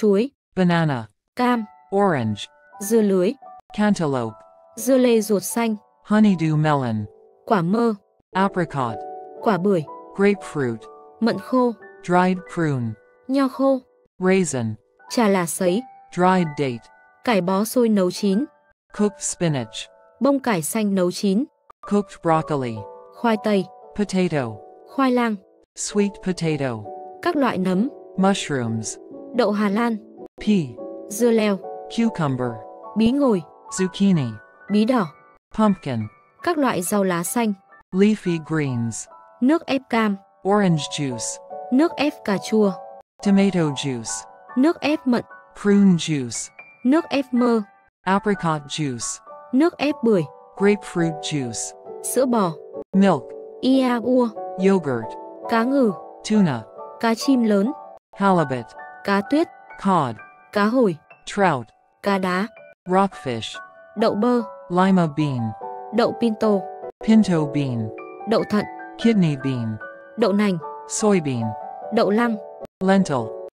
chuối, banana, cam, orange, dưa lưới, cantaloupe, dưa lê ruột xanh, honeydew melon, quả mơ, apricot, quả bưởi, grapefruit, mận khô, dried prune, nho khô, raisin, trà là sấy, dried date, cải bó xôi nấu chín, cooked spinach, bông cải xanh nấu chín, cooked broccoli, khoai tây, potato, khoai lang, sweet potato, các loại nấm, mushrooms, đậu Hà Lan, pea, dưa leo, cucumber, bí ngồi, zucchini, bí đỏ, pumpkin, các loại rau lá xanh, leafy greens, nước ép cam, orange juice, nước ép cà chua, tomato juice, nước ép mận, prune juice, nước ép mơ, apricot juice, nước ép bưởi, grapefruit juice, sữa bò, milk, ia ua, yogurt, cá ngừ, tuna, cá chim lớn, halibut, cá tuyết, cod, cá hồi, trout, cá đá, rockfish, đậu bơ, lima bean, đậu pinto, pinto bean, đậu thận, kidney bean, đậu nành, soybean, đậu lăng, lentil,